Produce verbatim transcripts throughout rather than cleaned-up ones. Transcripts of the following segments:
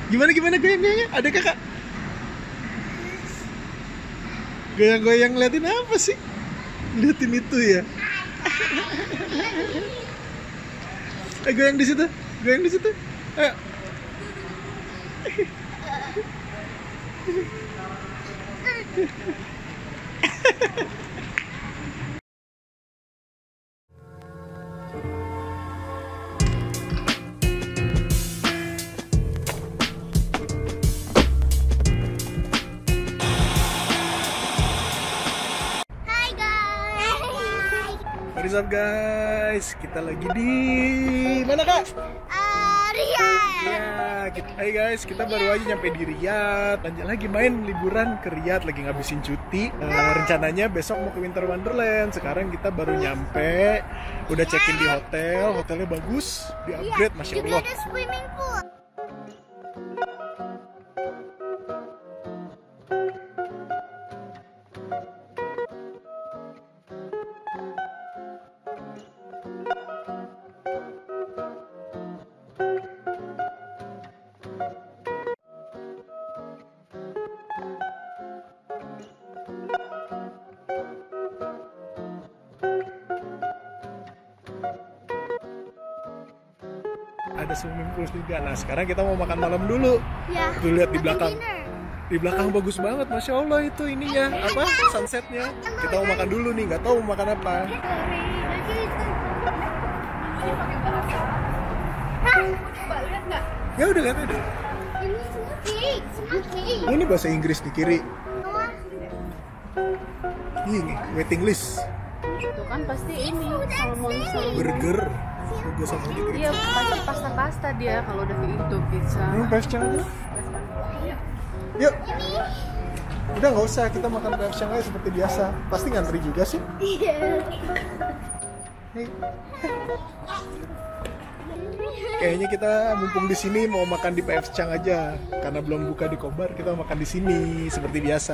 Gimana gimana goyang-goyangnya? Ada kakak? Goyang-goyang ngeliatin apa sih? Liatin itu ya. Eh goyang di situ, goyang di situ. Ayo. What is up guys? Kita lagi di mana kak? Uh, Riyadh. Ya, kita, hai guys, kita baru aja nyampe di Riyadh. Lanjut lagi main liburan ke Riyadh, lagi ngabisin cuti. Nah, rencananya besok mau ke Winter Wonderland. Sekarang kita baru nyampe, udah check-in di hotel. Hotelnya bagus, di upgrade, masya Allah. Juga ada swimming pool. Ada swimming pool juga. Nah sekarang kita mau makan malam dulu. Ya. Tuh lihat di makan belakang. dinner. Di belakang bagus banget, masya Allah itu ininya apa? Sunsetnya. Kita mau makan dulu nih, nggak tahu mau makan apa. Ya udah lihat aja. Ini semua cake, semua cake. Oh, ini bahasa Inggris di kiri. Ini waiting list. Itu kan pasti ini salmon salmon. Burger. Burger sama gitu. Iya, pasti pasta-pasta dia kalau udah kayak gitu pizza. Ini pasta aja. Yuk. Udah nggak usah, kita makan P F Shanghai seperti biasa. Pasti ngantri juga sih. Iya. Hey. Kayaknya kita mumpung di sini mau makan di P F Chang aja, karena belum buka di Kobar, kita makan di sini seperti biasa.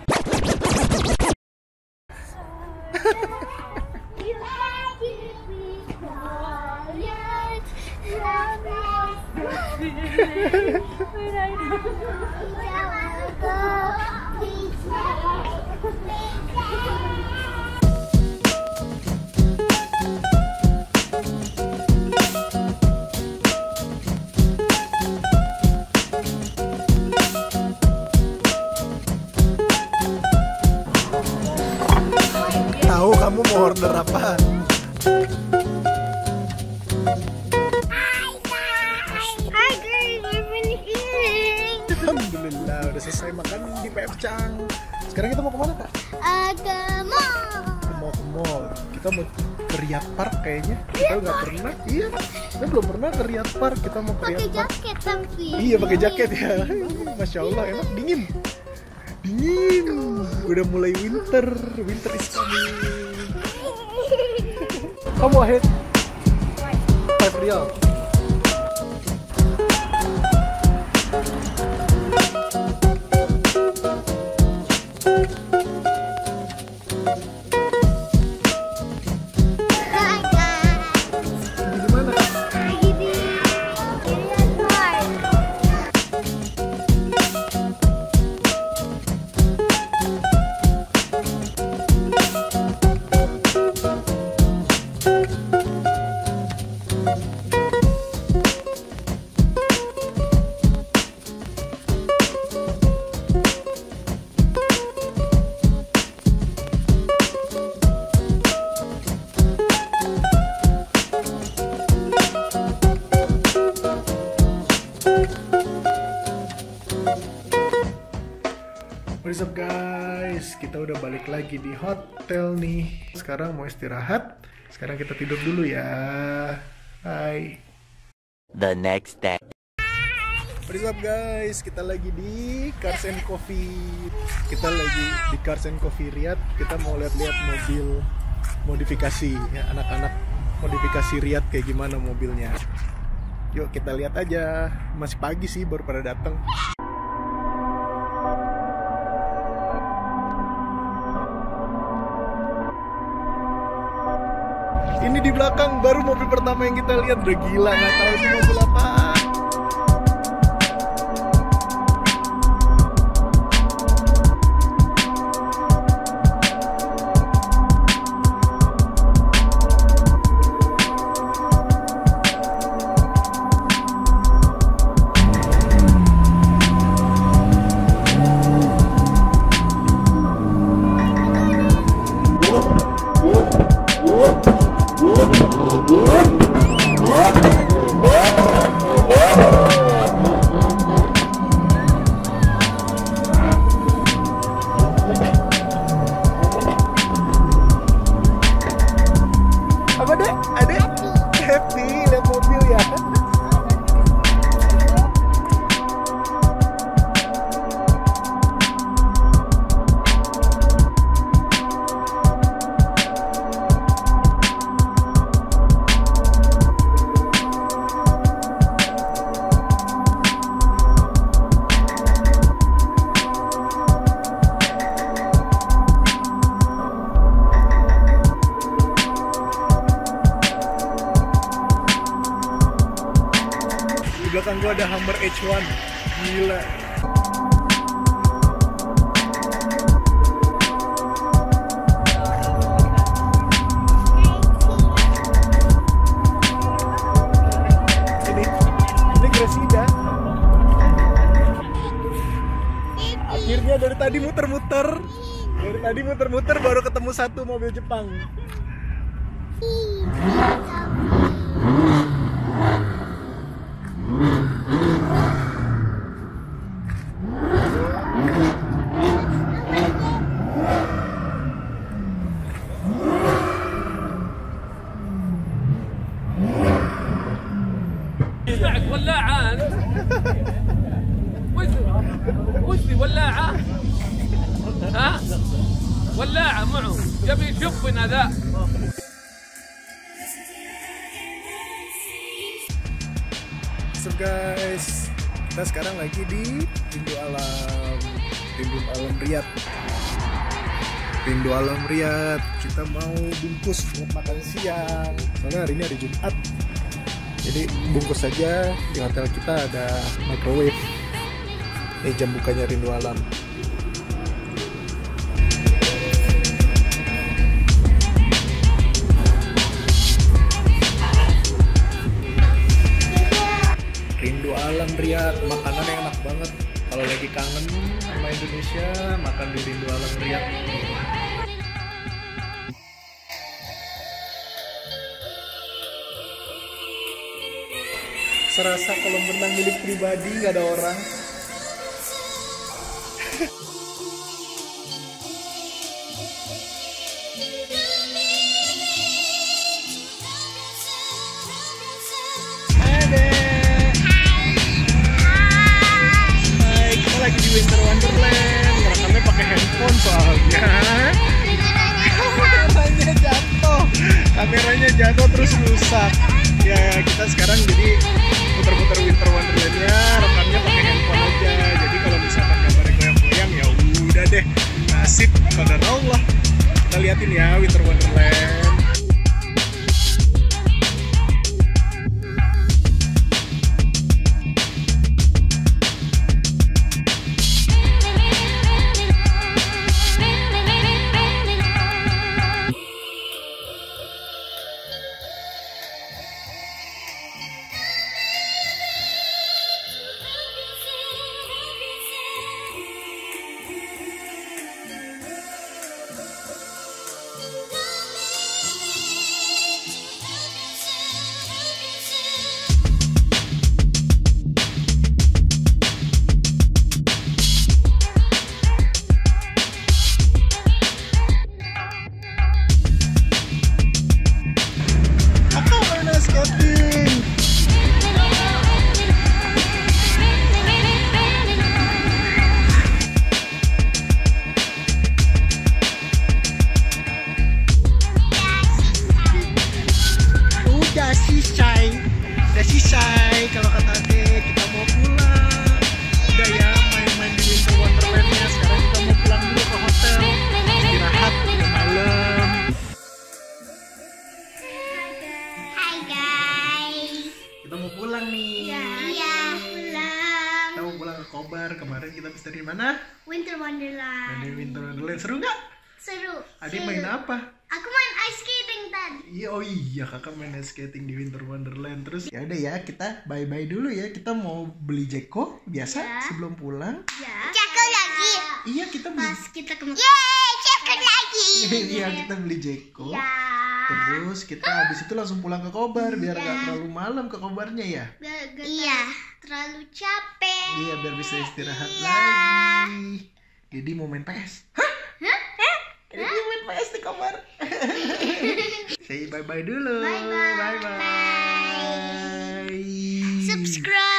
Tahu kamu mau order apa? Hi guys, we're finished eating. Alhamdulillah udah selesai makan di P F Chang. Sekarang kita mau kemana kak? Uh, ke mall. Mau ke mall. Kita mau ke Riyadh Park kayaknya. Kita nggak pernah. Iya. Kita belum pernah ke Riyadh Park. Kita mau ke Pakai Riyadh Park. jaket tapi. Iya pakai jaket ya. Masya Allah enak, dingin. Dingin. Udah mulai winter. Winter is coming. Kamu ahead. Five real. Hi guys. Di mana? Lagi di Riyadh Park. What's up guys, kita udah balik lagi di hotel nih. Sekarang mau istirahat. Sekarang kita tidur dulu ya. Hai. The next day. What's up guys, kita lagi di Cars and Coffee. Kita lagi di Cars and Coffee Riyadh. Kita mau lihat-lihat mobil modifikasi ya, anak-anak modifikasi Riyadh kayak gimana mobilnya. Yuk kita lihat aja. Masih pagi sih, baru pada datang. Ini di belakang baru mobil pertama yang kita lihat, udah gila, nggak tahu itu mobil apa. gua ada Hummer H satu. Gila. Ini, ini Gresida. Akhirnya dari tadi muter-muter. Dari tadi muter-muter baru ketemu satu mobil Jepang. معك ولاعة أنت؟ وش وش ذي ولاعة؟ ها؟ ولاعة معه يبي يشفنا ذا. So guys, kita sekarang lagi di Rindu Alam, Rindu Alam Riyadh. Rindu Alam Riyadh. Kita mau bungkus buat makan siang. Soalnya hari ini hari Jumat. Jadi bungkus saja. Di hotel kita ada microwave. Ini jam bukanya Rindu Alam. Rindu Alam Riyadh, makanan yang enak banget. Kalau lagi kangen sama Indonesia, makan di Rindu Alam Riyadh. Serasa kolam renang milik pribadi, nggak ada orang. Lagi di Winter Wonderland, ngerekamnya pakai handphone soalnya. Kameranya jatuh, kameranya jatuh terus rusak. Ya kita sekarang jadi putar-putar Winter Wonderlandnya, rekamnya pakai handphone aja. Jadi kalau misalkan gambarnya goyang-goyang ya udah deh, nasib qadar Allah. Kita liatin ya Winter Wonderland. Kalau kata adek kita mau pulang. Udah ya main-main di Winter Wonderlandnya. Sekarang kita mau pulang dulu ke hotel, istirahat, udah malam. Hai guys. Kita mau pulang nih. Iya, pulang. Kita mau pulang ke Kobar. Kemarin kita habis dari mana? Winter Wonderland. Dari Winter Wonderland. Seru nggak? Seru. Adik Seru. main apa? Aku main ice skating tadi. Iya, oh iya kakak main ice skating di Winter Wonderland. Terus ya udah ya kita bye bye dulu ya. Kita mau beli Jeko biasa Ya. sebelum pulang. Ya. Cakep lagi. Iya kita beli. Pas kita ke Yeay, cakep lagi. Iya kita beli Jeko. Ya. Terus kita habis itu langsung pulang ke Kobar biar Iya. nggak terlalu malam ke Kobarnya ya. Iya. Terlalu capek. Iya biar bisa istirahat Iya. lagi. Jadi mau main P S. Hah? Jadi mau main P S di Kobar. Say bye bye dulu. Bye bye. Bye bye. Subscribe.